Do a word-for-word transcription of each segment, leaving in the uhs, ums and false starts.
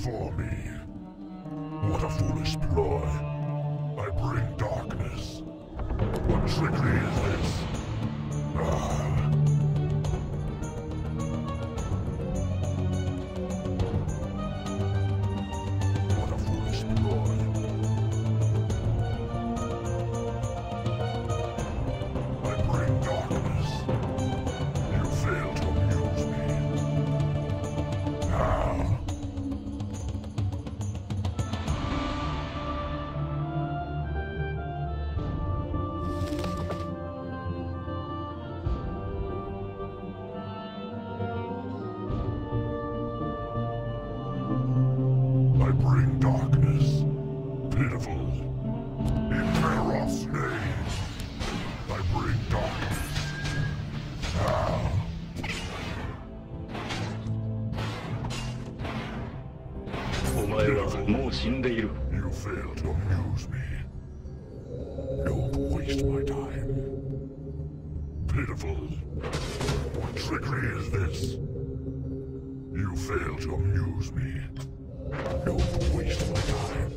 before me. What a foolish ploy. I bring darkness. What trickery is this? Ah. What a foolish ploy. I bring darkness. You fail to amuse me. Ah. I bring darkness, pitiful, in Meroth's name. I bring darkness. Ah. You fail to amuse me. Don't waste my time. Pitiful. What trickery is this? You fail to amuse me. Don't waste my time.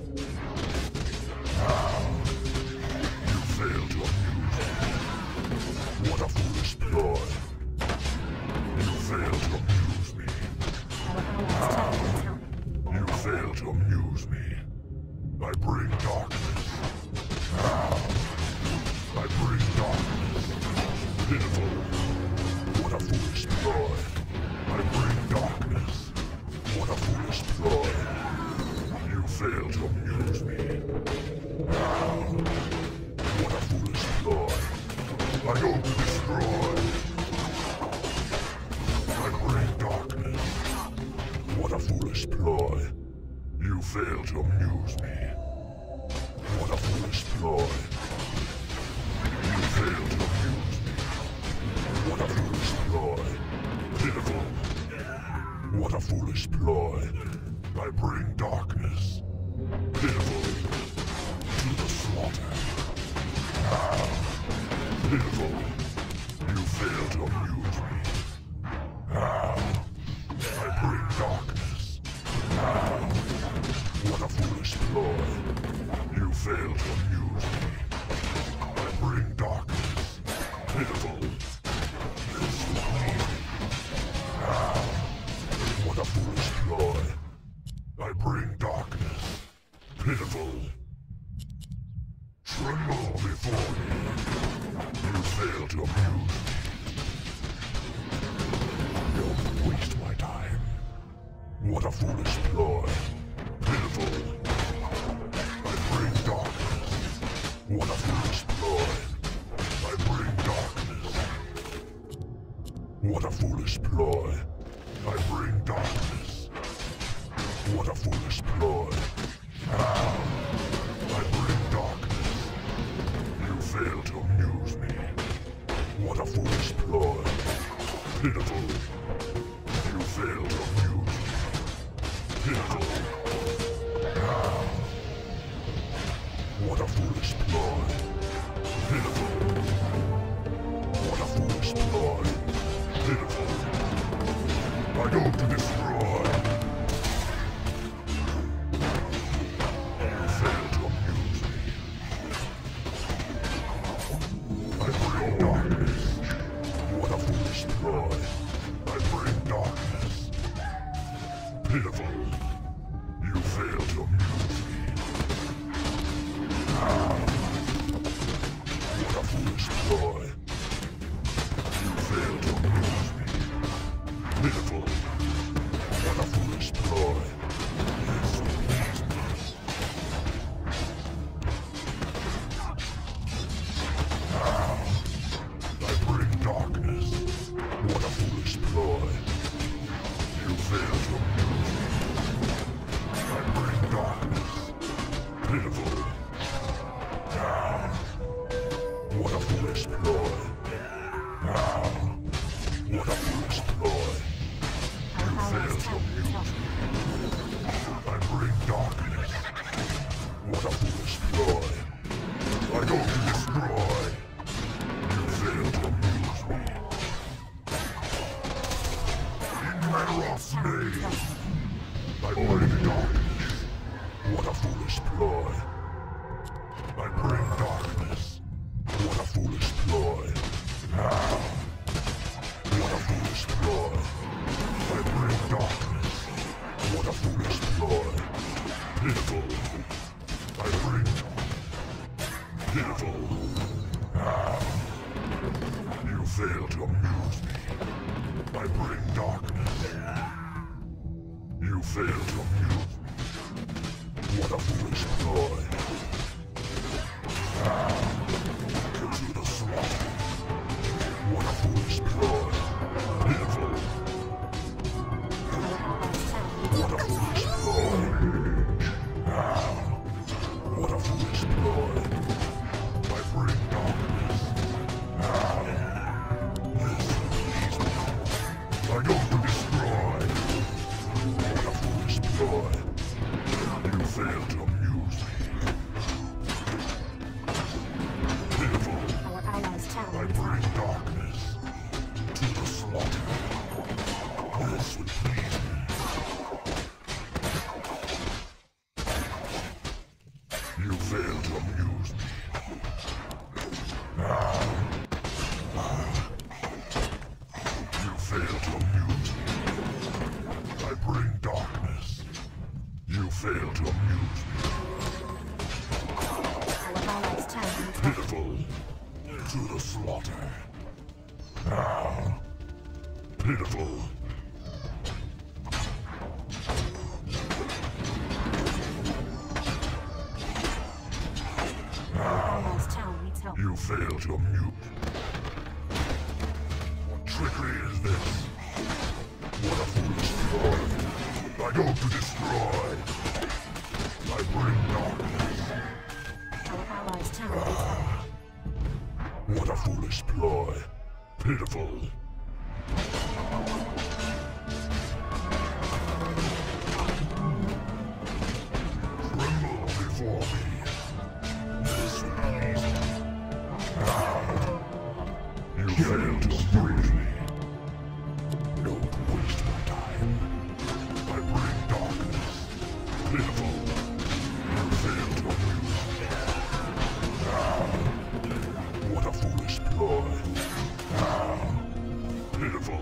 Ah. You fail to amuse me. What a foolish ploy. You fail to amuse me. Ah. You fail to amuse me. I bring darkness. Ah. I bring darkness. Pitiful. What a foolish ploy. I bring darkness. What a foolish ploy. You fail to amuse me. Ah. What a foolish ploy. I hope to destroy. I bring darkness. What a foolish ploy. You fail to amuse me. What a foolish ploy. You fail to amuse me. What a foolish ploy. Pitiful. What a foolish ploy. I bring darkness. Pitiful. To the slaughter. Ah. Pitiful. You fail to amuse me. Ah. I bring darkness. Ah. What a foolish ploy. You fail to amuse me. I bring darkness. Pitiful. This one. Ah. What a foolish ploy. I bring darkness. Pitiful. Tremble before me. You fail to amuse me. Don't waste my time. What a foolish ploy. Pitiful. I bring darkness. What a foolish ploy. I bring darkness. What a foolish ploy. I bring darkness. What a foolish ploy. Ah. I bring darkness. You fail to amuse me. What a foolish ploy. Pitiful. You fail to amuse me. Pitiful. Ah. What a foolish ploy. Pitiful. What a foolish ploy. Pitiful. I go to destroy. You fail to amuse me. I bring darkness. What a foolish ploy. I bring darkness. Pitiful. You fail to amuse me. Ah. What a foolish ploy. You fail to amuse me. Pitiful. What a foolish ploy. This will please me. Ah. I bring darkness. What a foolish ploy. You fail to amuse me. I bring darkness. Pitiful. Ah. What a foolish ploy. Pitiful. I bring pitiful. Ah. You fail to amuse me. I bring darkness. You fail to amuse me. What a foolish ploy. Ah. To the slaughter. What a foolish ploy. Pitiful. What a foolish ploy. Ah. What a foolish ploy. I bring darkness. Ah. This will please me. I go to destroy. What a foolish ploy. You fail to amuse me. Pitiful. Our allies' tower I bring darkness to the slaughter. This would please me. You fail to amuse me. Ah. Ah. You fail to amuse me. I bring darkness. You fail to amuse me. Our allies' tower Pitiful. To the slaughter. Ah. Pitiful. Our allies' tower needs help. You fail to amuse. What trickery is this? What a foolish ploy. I go to destroy. I bring darkness. Our allies' tower needs help. What a foolish ploy. Pitiful. Tremble before me. This will please me. Ah. You fail to amuse me. Don't waste my time. I bring darkness. Pitiful. You fail to amuse me. Ah. What a foolish ploy. Ah. Pitiful.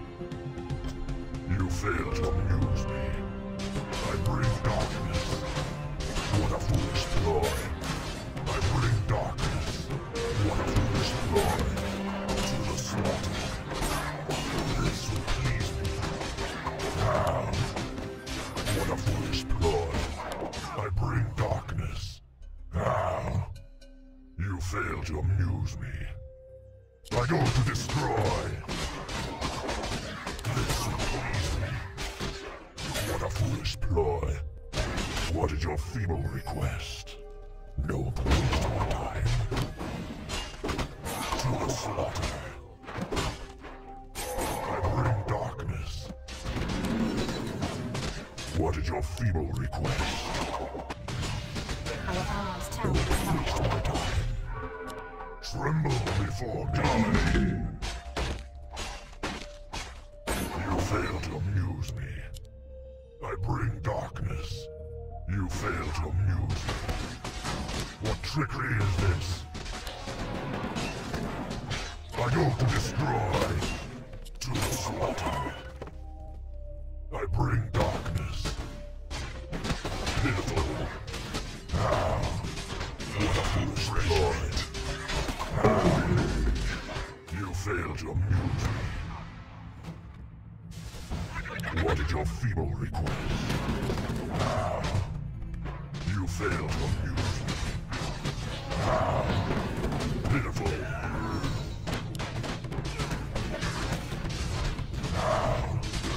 You fail to amuse me. I bring darkness. What a foolish ploy. I bring darkness. What a foolish ploy. To the slaughter. This will please me. Ah. What a foolish ploy. I bring darkness. Ah. You fail to amuse me. I go to destroy. This will please me. What a foolish ploy. What is your feeble request? Don't waste my time. To the slaughter. I bring darkness. What is your feeble request? Our allies' tower Don't needs help. waste my time. Tremble before me. You fail to amuse me. I bring darkness. You fail to amuse me. What trickery is this? I go to destroy. To the slaughter. I bring darkness. Pitiful. Ah. What a foolish ploy. Ah. You fail to amuse me. What is your feeble request? Ah. You fail to amuse me. Ah. Pitiful. Ah.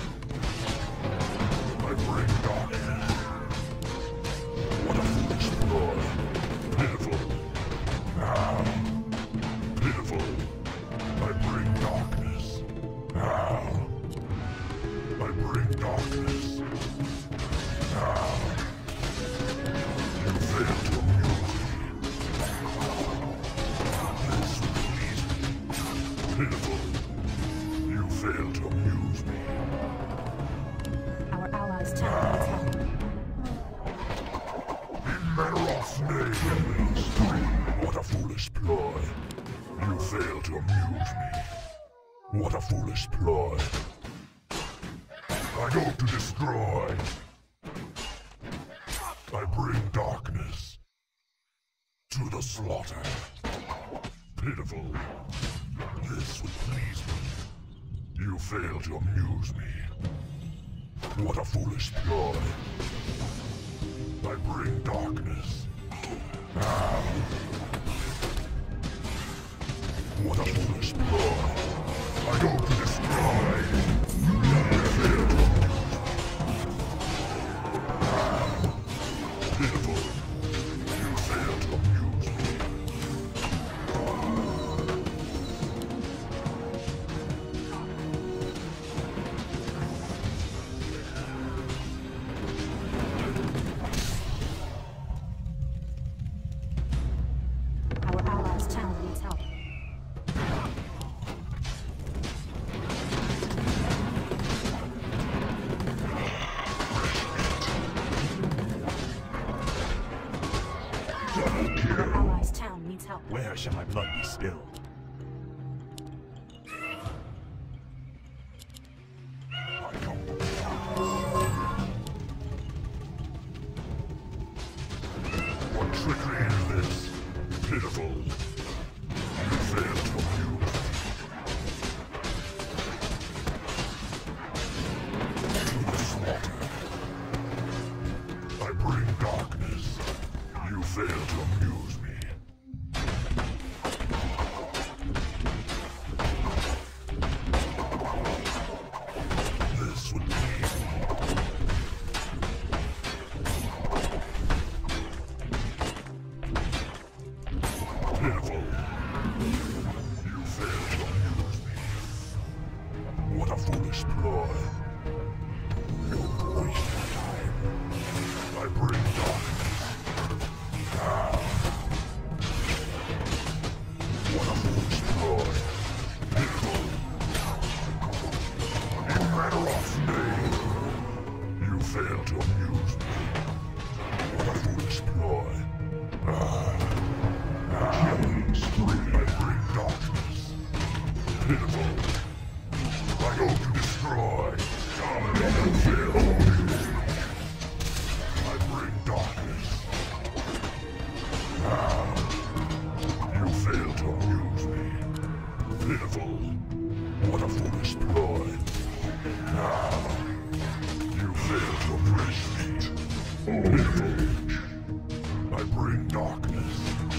I bring darkness. What a foolish ploy. Pitiful. Ah. Pitiful. I bring darkness. Ah. I bring darkness. Ah. You fail to amuse me. This will please me. Pitiful. You fail to amuse me. Our allies' tower needs help. In Manaroth's name. What a foolish ploy. You fail to amuse me. What a foolish ploy. I go to destroy. I bring darkness to the slaughter. Pitiful. This would please me. You fail to amuse me. What a foolish ploy. I bring darkness. Ah. What a foolish ploy. I go to destroy. You fail to amuse me. Ah. Pitiful. You fail to amuse me. Our allies' town needs help. Our allies' town needs help. Where shall my blood be spilled? I come. What trickery is this? Pitiful. You fail to amuse me. To the slaughter. I bring darkness. You fail to amuse me. This would please me. Pitiful. You fail to amuse me. What a foolish ploy. Don't waste your time. I bring darkness. Ah. What a foolish ploy. Pitiful. In Ranrock's name, you fail to amuse me. What a foolish ploy. Ah. Killing spree. I bring darkness. Pitiful. I go to destroy. Dominate and fail. I bring darkness. Ah. You fail to amuse me. Pitiful. What a foolish ploy. Ah. You fail to appreciate. Pitiful. I bring darkness.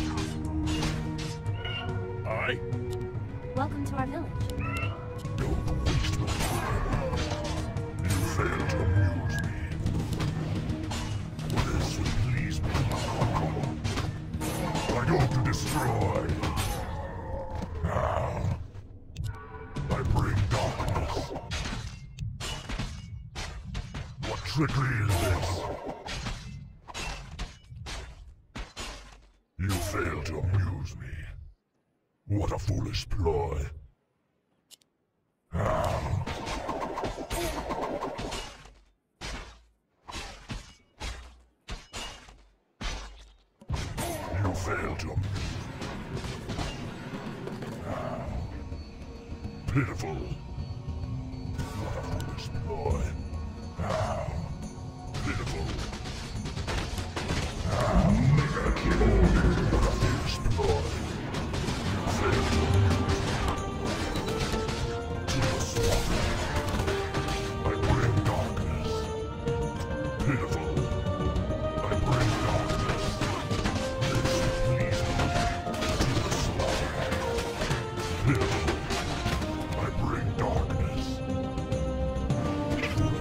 I? Welcome to our village. Don't waste my time. You fail to amuse me. This would please me. I go to destroy. Now, I bring darkness. What trickery is this? You fail to amuse me. What a foolish ploy. Ah. You fail to amuse me. Ah. Pitiful. What a foolish ploy. Ah. Pitiful. Ah. Mega kill. What a foolish ploy. You fail to amuse me. To the slaughter. I bring darkness. Pitiful. I bring darkness. This would please me. To the slaughter. Pitiful. I bring darkness. To the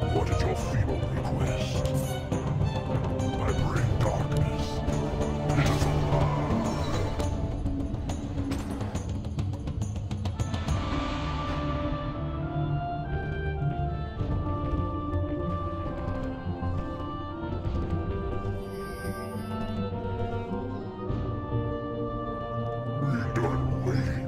What is your feeble request? I bring darkness. Pitiful. We're done waiting.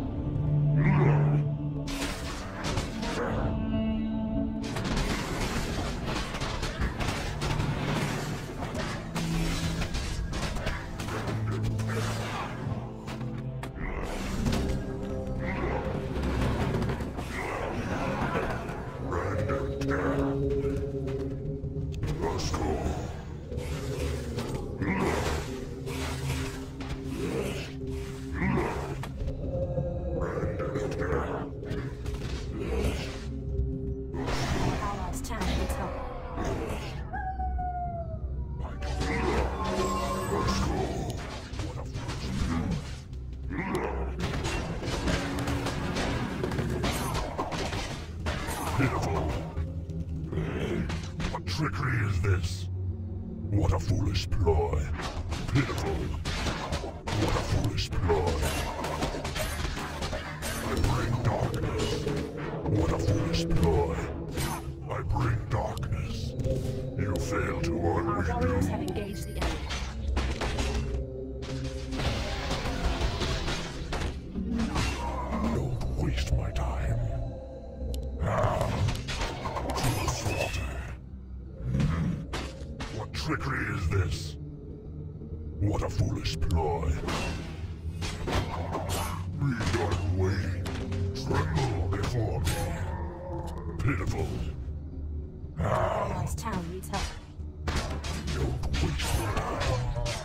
Let's go. Our allies' town needs help. Let's go. What a pitiful. What trickery is this? What a foolish ploy. Pitiful. What a foolish ploy. I bring darkness. What a foolish ploy. I bring darkness. You fail to Our warriors undo. have engaged the enemy. Don't waste my time. Ah, to the slaughter. What trickery is this? What a foolish ploy. We are waiting. Tremble before me. Pitiful. Our allies' town needs help. Don't waste my time.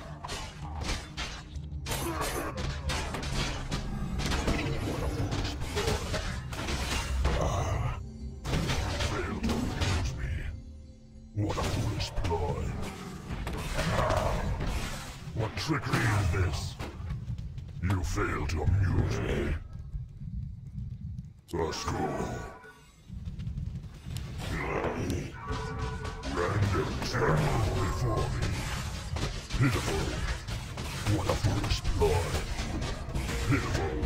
What a foolish ploy. Ah, failed to amuse me. What a foolish ploy. Ah, what trickery is this? You fail to amuse me. Let's go. Random tremble before me. Pitiful. What a foolish ploy. Pitiful.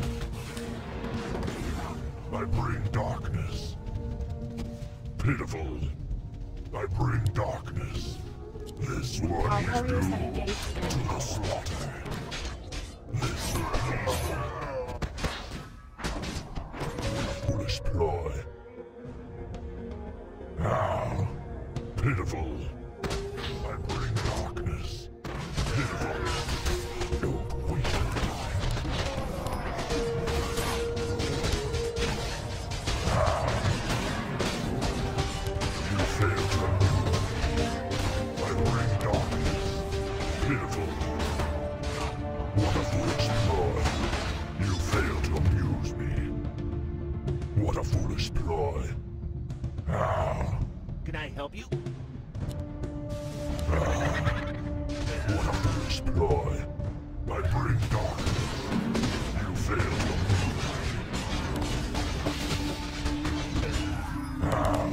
I bring darkness. Pitiful. I bring darkness. This one Our is warriors have doomed engaged the to enemy. the slaughter. This foolish ploy. Now, pitiful. I bring darkness. Pitiful. Don't waste your time. You fail to amuse. I bring darkness. Pitiful. What a foolish ploy. You fail to amuse me. What a foolish ploy. Now, Can I help you? what a foolish ploy. I bring darkness. You fail to amuse me. Now,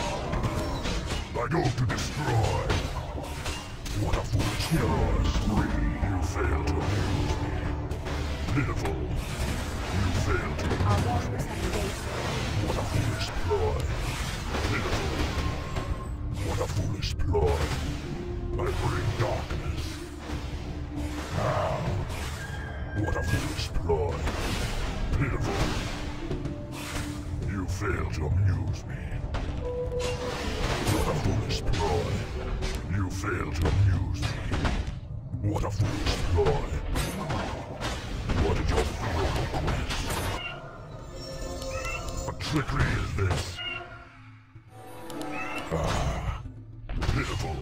I go to destroy. What a foolish ploy. You fail to amuse me. Pitiful. You fail to amuse me. Our warriors have engaged the enemy. What a foolish ploy. Pitiful. What a foolish ploy. I bring darkness. Now. What a foolish ploy. Pitiful. You fail to amuse me. What a foolish ploy. You fail to amuse me. What a foolish ploy. What is your final request? What trickery is this? Ah, pitiful.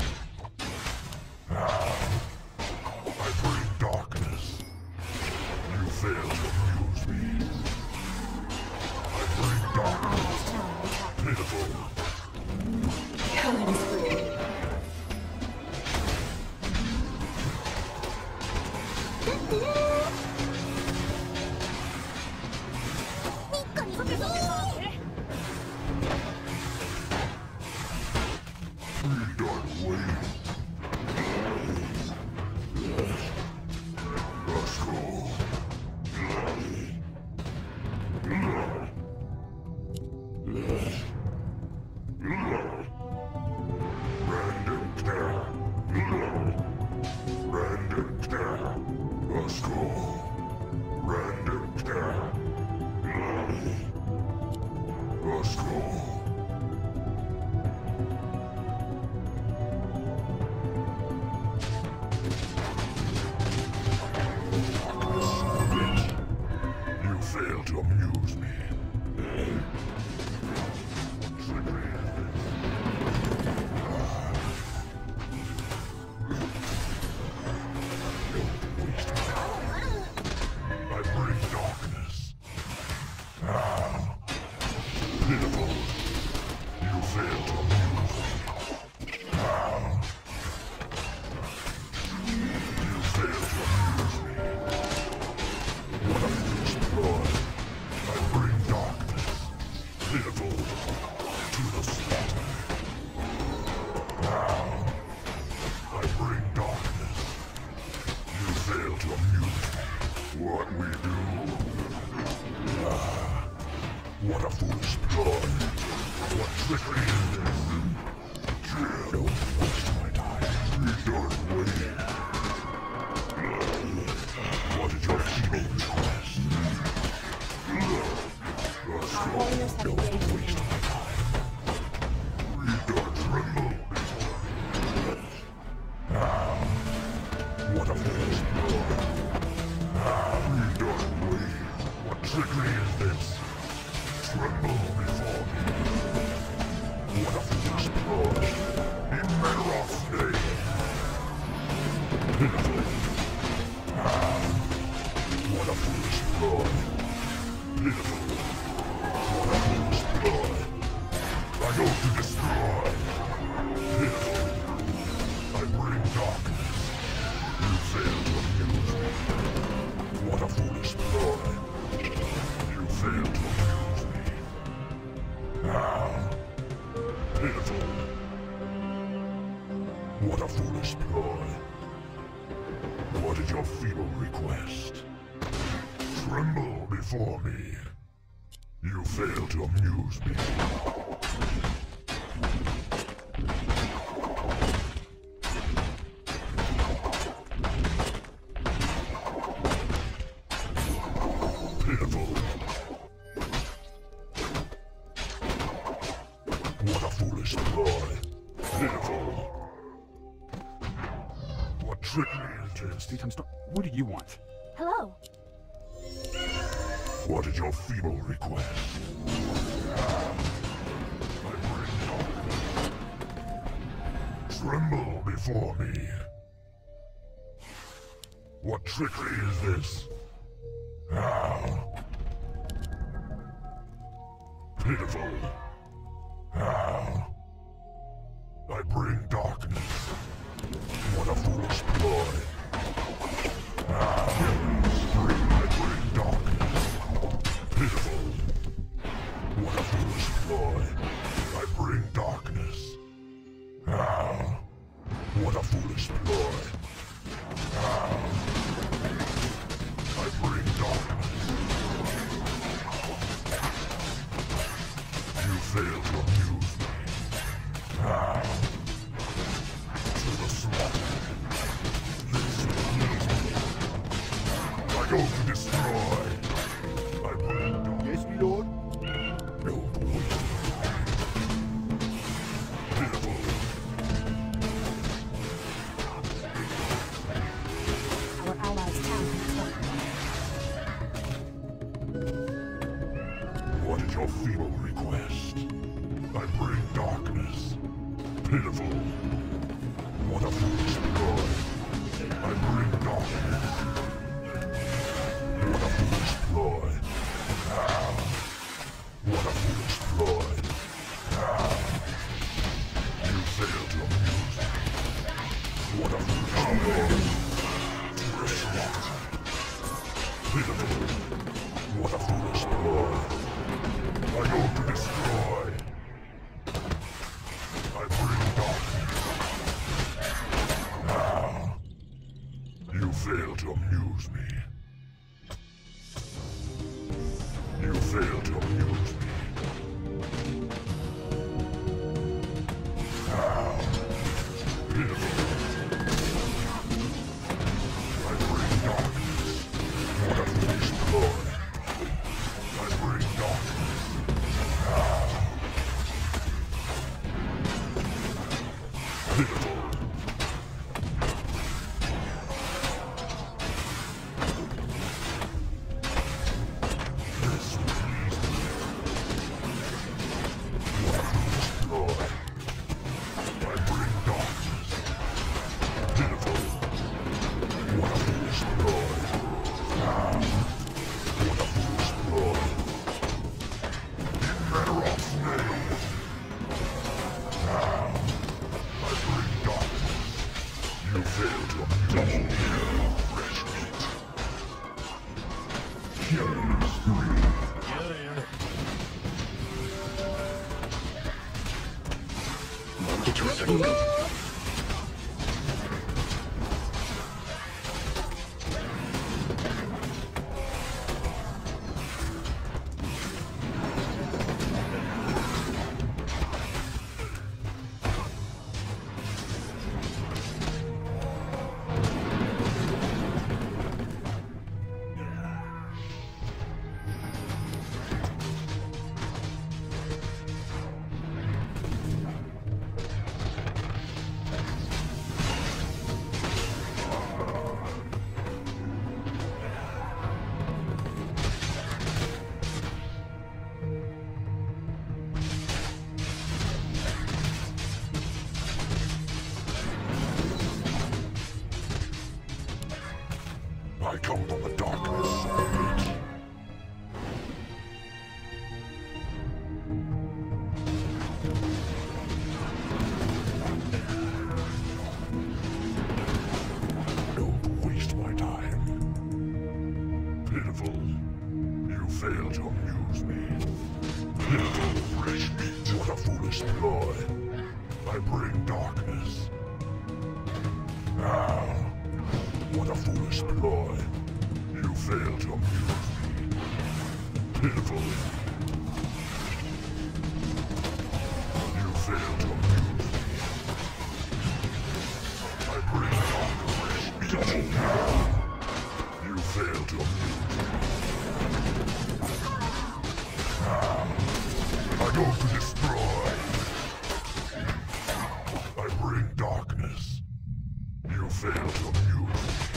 Ah, I bring darkness. You fail to amuse me. I bring Our darkness. allies' town needs help. Pitiful. Killing spree. fail to amuse me. Ah. You fail to amuse me. What a foolish ploy. I bring darkness, pitiful, to the slaughter. Now, I bring darkness. You fail to amuse me. What we do? Ah, what a foolish ploy. What trickery is this? Don't waste my time. Don't wait. What is your feeble request? Our warriors have Don't engaged the waste enemy. my time. We don't tremble before me. Now, what a foolish ploy. Ah, we don't wait. What trickery is this? Tremble before me. What a foolish ploy. In Menroth's name. Pitiful. Ah, what a foolish ploy. Pitiful. What a foolish ploy. I go to destroy. Pitiful. I bring darkness. You fail to amuse me. What a foolish ploy. You fail to amuse me. Now, pitiful. What a foolish ploy. What is your feeble request? Tremble before me. You fail to amuse me. Pitiful. What a foolish ploy. Pitiful. What trickery is this? Steve, I'm stop. What do you want? Hello. What is your feeble request? I bring darkness. Tremble before me. What trickery is this? Now. Pitiful. Now. I bring darkness. What a foolish ploy. Now. I bring darkness. Pitiful. What a foolish ploy. I bring darkness. Now. What a foolish ploy. Now. I bring darkness. You fail to amuse me. Now. To the slaughter. This is me. I go to destroy. I bring darkness. Yes, my lord. Don't waste your time. Pitiful. Our allies' town needs help. What is your feeble request? I bring darkness. Pitiful. What a foolish ploy. I bring darkness. What a foolish ploy. Ah. What a foolish ploy. Ah. You fail to amuse me. What a foolish ploy. To the slaughter. Pitiful. What a foolish ploy. I go to destroy. I bring darkness. Now, you fail to amuse me. You fail to amuse me. Now, pitiful. I bring darkness. What a foolish ploy. I bring darkness. Now. Pitiful. This will please me. What a foolish ploy. I bring darkness. Pitiful. What a foolish ploy. Now. What a foolish ploy. In Menroth's name. failed to double kill. Fresh meat. Killing spree. I come from the darkness. Don't waste my time. Pitiful. You fail to amuse me. Pitiful fresh meat. What a foolish ploy. I bring darkness. Ah. What a foolish ploy. You fail to amuse me. Pitiful. You fail to amuse me. I bring darkness. Double now. You fail to amuse me. Now, I go to destroy. I bring darkness. You fail to amuse me.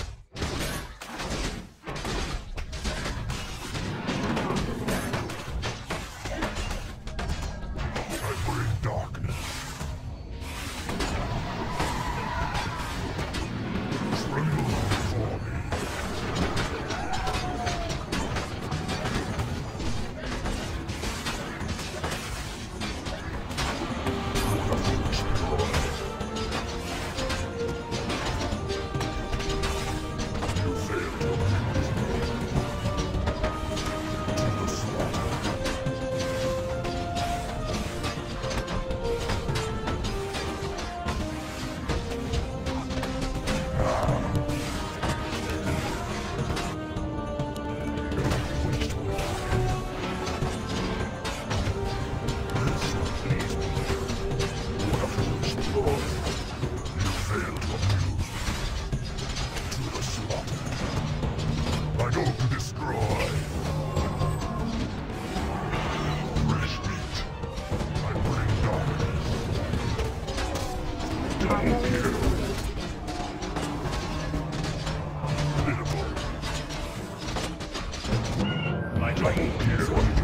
I go to destroy. Fresh meat. I bring darkness. Double kill. Pitiful. My Double kill.